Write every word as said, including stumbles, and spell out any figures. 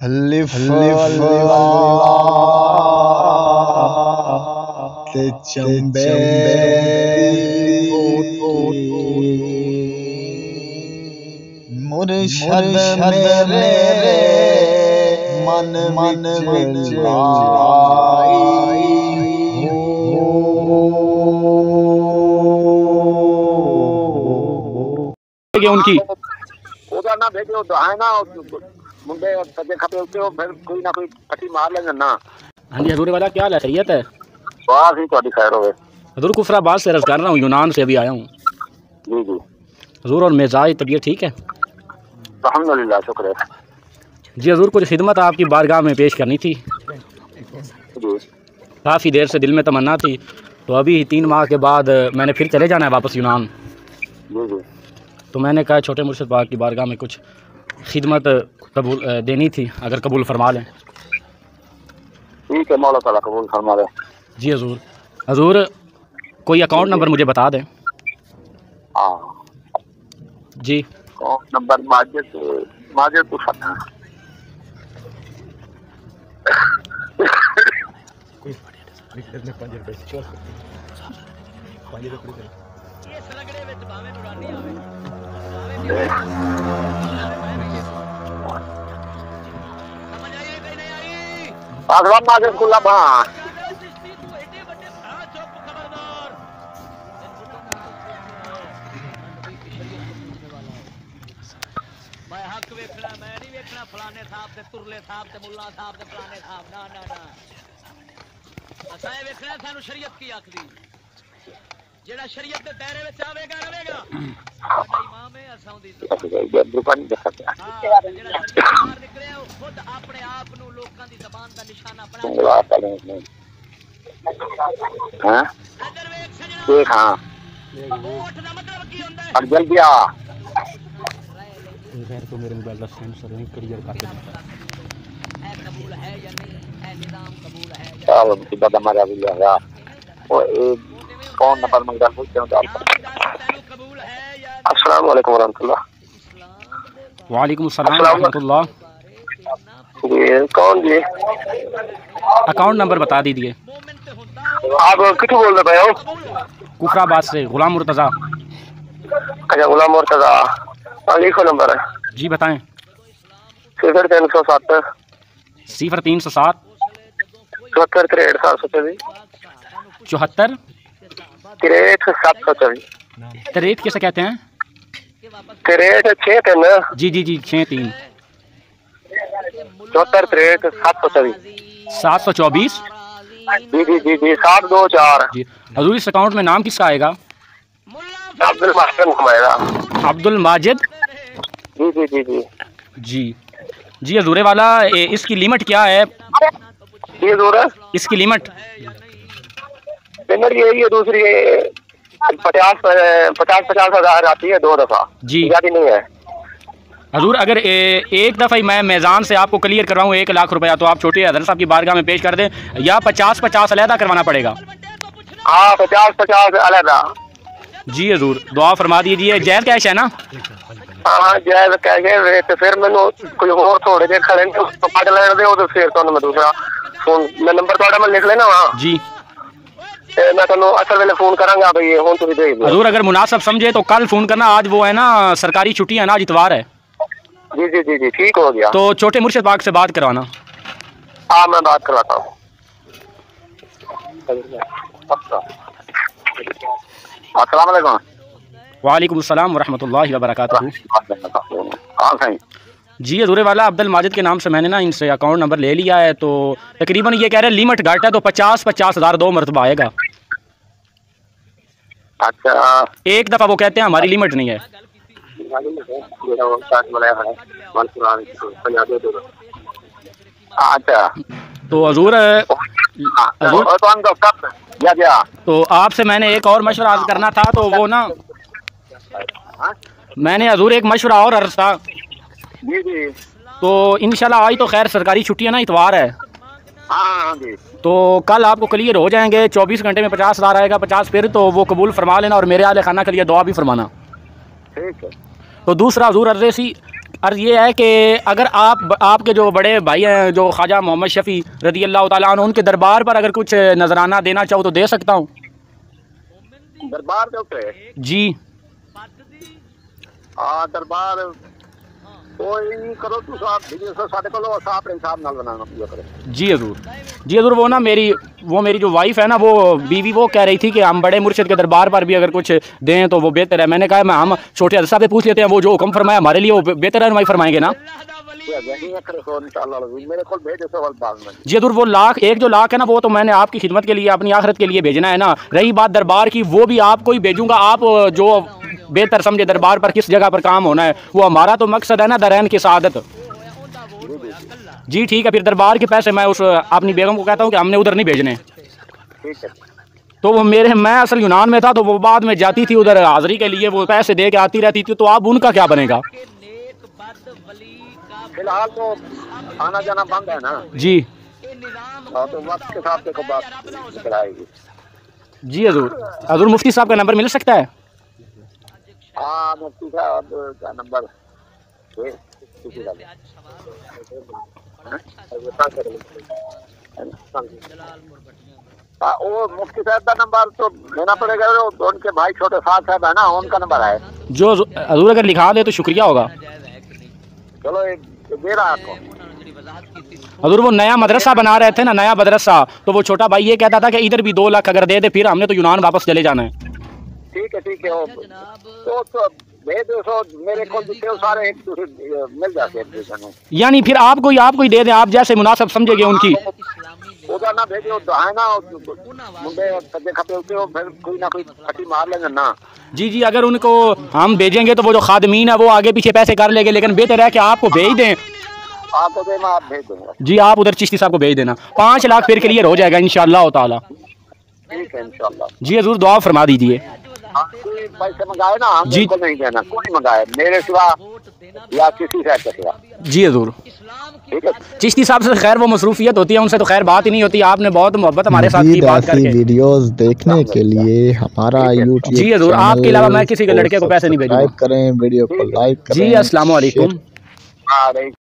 हलिफ ते चंबे मुर्शद मेरे मन मन विच आई उनकी ओदा ना भेजो है ना मुंडे सजे खपे उते फिर कोई ना कोई पट्टी मार लेंगे ना। हाँ जी हजूर वाला क्या खैरियत है? बस ही थोड़ी खैर होवे। हजूर कुफराबाद से अर्ज कर रहा हूँ, यूनान से अभी आया हूँ। जी जी हजूर और मिजाज तबीयत ठीक है? अल्हम्दुलिल्लाह शुक्र है। जी हजूर कुछ खिदमत आपकी बारगाह में पेश करनी थी। जी काफ़ी देर से दिल में तमन्ना थी, तो अभी तीन माह के बाद मैंने फिर चले जाना है वापस यूनान। जी जी तो मैंने कहा छोटे मुर्शिद पाक की बारगाह में कुछ खिदमत कबूल देनी थी, अगर कबूल फरमा लें। ठीक है, मौला ताला कबूल फरमा दे। जी हजूर। हजूर कोई अकाउंट नंबर मुझे बता दें। हाँ जी अकाउंट नंबर माजिद माजिद तो फटा आसमान माजिद खुला बा मैं हक वेखना, मैं नहीं वेखना फलाने साहब ते तुरले साहब ते मुल्ला साहब ते फलाने साहब। ना ना ना असां वेखना सानू शरीयत की आखदी, जेड़ा शरीयत दे दायरे विच आवेगा रवेगा। साडा इमाम है, असां दी इज्जत। दुकान देखा जेड़ा शरीयत बाहर निकले वो खुद अपने आप नु लोकां दी ज़बान दा निशाना बना। हां इधर वेख सजना देख। हां वोट दा मतलब की हुंदा है? और जल्दी आ खैर तो मेरे मोबाइल का सेंसर नहीं क्लियर कर दे। है कबूल है या नहीं है, निजाम कबूल है या चल सीधा दमारा भी लगा वो एक कौन नंबर मंगा पूछते हो आप। तैनू कबूल है या अस्सलाम वालेकुम वरहमतुल्लाह। वालेकुम अस्सलाम रहमतुल्लाह। जी कौन जी? अकाउंट नंबर बता दीजिए। मोमिन ते हुंदा आप कितने बोल रहे हो? कुफराबाद से गुलाम मुर्तज़ा। अच्छा गुलाम मुर्तज़ा। हाँ लिखो नंबर है। जी बताएं। सिफर तीन सौ सात सिफर तीन सौ सात चौहत्तर तिरसठ सात सौ चौबीस चौहत्तर तिरसठ सात सौ चौबीस तिरसठ कैसे कहते हैं? तिरसठ छः तीन जी जी जी छः तीन चौहत्तर तिरसठ सात सौ चौबीस सात सौ चौबीस। जी जी जी जी सात दो चार। जी हजूर इस अकाउंट में नाम किसका आएगा? अब्दुल माजिद घुमाएगा। अब्दुल माजिद। जी जी जी जी जी जी हजूरे वाला ए, इसकी लिमिट क्या है? ये दूर है इसकी लिमिट पेमेंट यही है। दूसरी पचास पचास पचास हजार आती है दो दफा। जी ज्यादा नहीं है हजूर। अगर ए, एक दफ़ा ही मैं मैज़ान से आपको क्लियर करवाऊँ एक लाख रुपया, तो आप छोटे हज़रत साहब की बारगाह में पेश कर दें, या पचास पचास अलहदा करवाना पड़ेगा? हाँ पचास पचास अलग। जी हजूर दुआ फरमा दीजिए। जैद कैश है ना? हाँ जायज कह गए तो फिर मैंने कोई और थोड़े देर खड़े तो पढ़ लेने दे तो फिर तो मैं दूसरा फोन मैं नंबर थोड़ा मैं लिख लेना वहाँ। जी मैं तो असल वेले फोन करांगा भाई हूँ तुम देख दो। हजूर अगर मुनासिब समझे तो कल फ़ोन करना, आज वो है ना सरकारी छुट्टी है ना, आज इतवार है। जी जी जी जी ठीक हो गया। तो छोटे मुर्शिद पाक से बात करवाना। हाँ मैं बात करवाता हूँ। अस्सलाम वालेकुम। वालेकुम अस्सलाम वरहमतुल्लाहि वबरकातुहू। हाँ सही। जी हजूर वाला अब्दुल माजिद के नाम से मैंने ना इनसे अकाउंट नंबर ले लिया है, तो तकरीबन ये कह रहे हैं लिमिट घट है, तो पचास पचास हज़ार दो मरतबा आएगा। अच्छा एक दफ़ा वो कहते हैं हमारी लिमिट नहीं है। अच्छा तो हजूर हजूर तो आपसे मैंने एक और मशवरा अर्ज करना था, तो वो ना मैंने हजूर एक मशवरा और अर्ज था। जी जी तो इंशाल्लाह आज तो खैर सरकारी छुट्टी है ना, इतवार है। हाँ जी तो कल आपको क्लियर हो जाएंगे, चौबीस घंटे में पचास हज़ार आएगा, पचास फिर तो वो कबूल फरमा लेना और मेरे आले खाना के लिए दुआ भी फरमाना। ठीक है। तो दूसरा हजूर अर्ज़ सी अर्ज़ ये है कि अगर आप आपके जो बड़े भाई हैं जो ख्वाजा मोहम्मद शफ़ी रज़ी अल्लाह तआला अन्हु, उनके दरबार पर अगर कुछ नजराना देना चाहो तो दे सकता हूँ? दरबार के ऊपर जी हाँ दरबार कोई करो तू साहब बिजनेस साढ़े को लो साहब अपने हिसाब नाल बनाना पूरा करो। जी हजूर, जी हजूर। वो ना मेरी वो मेरी जो वाइफ है ना, वो बीवी वो कह रही थी कि हम बड़े मुर्शिद के दरबार पर भी अगर कुछ दें तो वो बेहतर है। मैंने कहा मैं हम छोटे हज़रत साहब से पूछ लेते हैं, वो जो हुक्म फरमाया हमारे लिए वो बेहतर है, वही फरमाएंगे ना। जी हजूर, वो लाख एक जो लाख है ना, वो तो मैंने आपकी खिदमत के लिए अपनी आखिरत के लिए भेजना है ना। रही बात दरबार की, वो भी आपको ही भेजूंगा। आप जो बेहतर समझे दरबार पर किस जगह पर काम होना है, वो हमारा तो मकसद है ना दरैन की सआदत। जी ठीक है, फिर दरबार के पैसे मैं उस अपनी बेगम को कहता हूँ कि हमने उधर नहीं भेजने। तो वो मेरे मैं असल यूनान में था, तो वो बाद में जाती थी उधर हाजिरी के लिए, वो पैसे दे के आती रहती थी। तो अब उनका क्या बनेगा? फिलहाल तो आना जाना बंद है ना जी। तो वक्त के साथ देखो बात कराएगी। जी हजूर, हजूर मुफ्ती साहब का नंबर मिल सकता है? हाँ मुफ्ती साहब का नंबर हाँ, वो मुफ्ती साहब का नंबर तो देना पड़ेगा। उनके भाई छोटे साहब साहब है ना, उनका नंबर है जो हजूर अगर लिखा दे तो शुक्रिया होगा। चलो एक दे रहा आपको। हजूर वो नया मदरसा बना रहे थे ना, नया मदरसा, तो वो छोटा भाई ये कहता था कि इधर भी दो लाख अगर दे दे, फिर हमने तो यूनान वापस चले जाना है। ठीक है ठीक है, वो तो तो भेज दो, सो मेरे को डिटेल सारे एक दूसरे मिल जाते हैं। यानी फिर आपको ही आपको ही दे दें, आप जैसे मुनासिब समझेंगे उनकी। उधर ना भेजो है ना, मुंडे सज्जे खपे होते हो, फिर कोई ना कोई फटी मार लेंगे ना। जी जी, अगर उनको हम भेजेंगे तो वो जो खादमीन है वो आगे पीछे पैसे कर लेंगे, लेकिन बेहतर है कि आपको भेज दें। आपको देना, आप भेज दूंगा। जी आप उधर चिश्ती साहब को भेज देना, पाँच लाख फिर क्लियर हो जाएगा इंशाअल्लाह ताला। ठीक है इंशाअल्लाह। जी हजूर दुआ फरमा दीजिए। पैसे मंगाए ना, हम जी को नहीं देना, कोई मंगाए मेरे सिवा या किसी से सिवा। जी हजूर, ठीक है। चिश्ती साहब से खैर वो मसरूफियत होती है, उनसे तो खैर बात ही नहीं होती। आपने बहुत मोहब्बत हमारे साथ की बात करके। वीडियोस देखने के लिए हमारा यूट्यूब जी हजूर, आपके अलावा मैं किसी के लड़के को पैसे नहीं भेजूंगा। करें, वीडियो को लाइक करें। जी अस्सलाम वालेकुम।